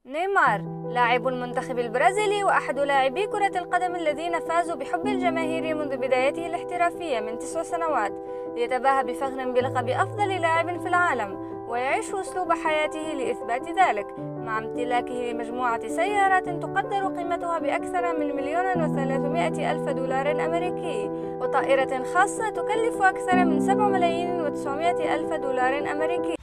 نيمار لاعب المنتخب البرازيلي وأحد لاعبي كرة القدم الذين فازوا بحب الجماهير منذ بدايته الاحترافية من 9 سنوات، يتباهى بفخر بلقب أفضل لاعب في العالم، ويعيش أسلوب حياته لإثبات ذلك، مع امتلاكه لمجموعة سيارات تقدر قيمتها بأكثر من 1,300,000 دولار أمريكي، وطائرة خاصة تكلف أكثر من 7,900,000 دولار أمريكي.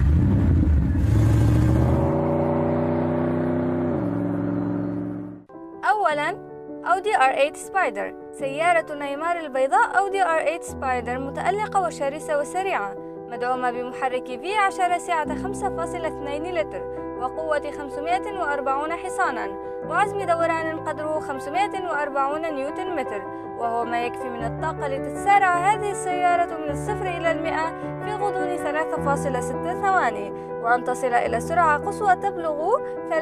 أولاً، أودي R8 سبايدر. سيارة نيمار البيضاء أودي R8 سبايدر متألقة وشرسة وسريعة، مدعومة بمحرك V10 سعة 5.2 لتر وقوة 540 حصاناً، وعزم دوران قدره 540 نيوتن متر، وهو ما يكفي من الطاقة لتتسارع هذه السيارة من 0 إلى 100 في غضون 3.6 ثواني، وأن تصل إلى سرعة قصوى تبلغ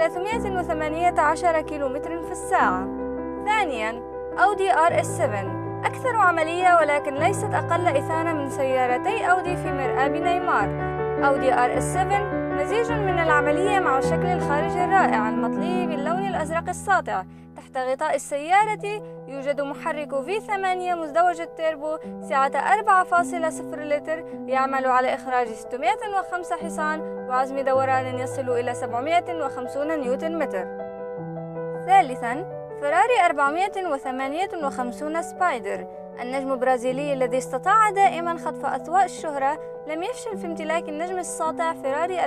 318 كيلومتر في الساعة. ثانياً، أودي RS7 أكثر عملية ولكن ليست أقل إثارة من سيارتي أودي في مرآب نيمار. أودي RS7 مزيج من العملية مع الشكل الخارجي الرائع المطلي باللون الأزرق الساطع. تحت غطاء السيارة يوجد محرك V8 مزدوج التيربو سعة 4.0 لتر يعمل على إخراج 605 حصان وعزم دوران يصل إلى 750 نيوتن متر. ثالثاً، فراري 458 سبايدر. النجم البرازيلي الذي استطاع دائما خطف أضواء الشهرة لم يفشل في امتلاك النجم الساطع فراري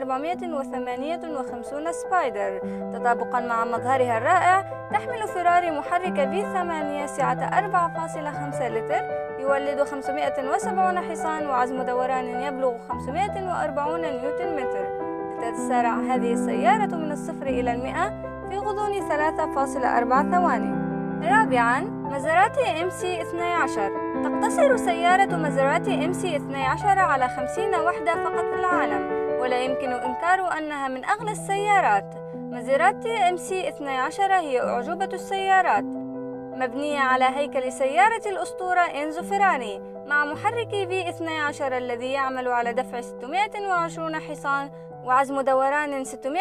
458 سبايدر. تطابقا مع مظهرها الرائع، تحمل فراري محرك V8 سعة 4.5 لتر يولد 570 حصان وعزم دوران يبلغ 540 نيوتن متر، لتتسارع هذه السيارة من 0 إلى 100 في غضون 3.4 ثواني. رابعاً، مازيراتي MC12. تقتصر سيارة مازيراتي MC12 على 50 وحدة فقط في العالم، ولا يمكن إنكار أنها من أغلى السيارات. مازيراتي MC12 هي أعجوبة السيارات، مبنية على هيكل سيارة الأسطورة إنزو فيراري، مع محرك V12 الذي يعمل على دفع 620 حصان وعزم دوران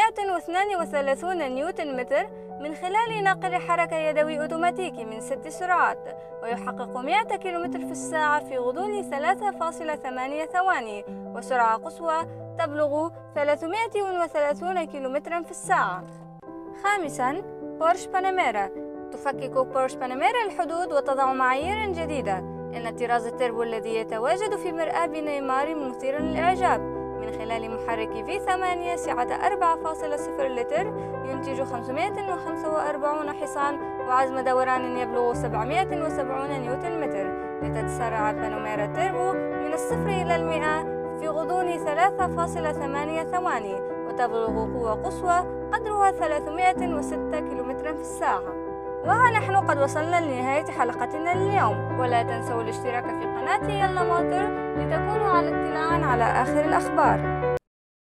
632 نيوتن متر من خلال ناقل حركة يدوي أوتوماتيكي من 6 سرعات، ويحقق 100 كيلومتر في الساعة في غضون 3.8 ثواني، وسرعة قصوى تبلغ 330 كيلومترا في الساعة. خامساً، بورش باناميرا. تفكك بورش باناميرا الحدود وتضع معايير جديدة. إن طراز التربو الذي يتواجد في مرآب نيمار مثير للإعجاب، من خلال محرك V8 سعة 4.0 لتر ينتج 545 حصان وعزم دوران يبلغ 770 نيوتن متر، لتتسارع باناميرا تيربو من 0 إلى 100 في غضون 3.8 ثواني، وتبلغ قوة قصوى قدرها 306 كيلومترا في الساعة. وها نحن قد وصلنا لنهاية حلقتنا اليوم، ولا تنسوا الاشتراك في قناة يلا موتور لتكونوا على اطلاع على آخر الأخبار.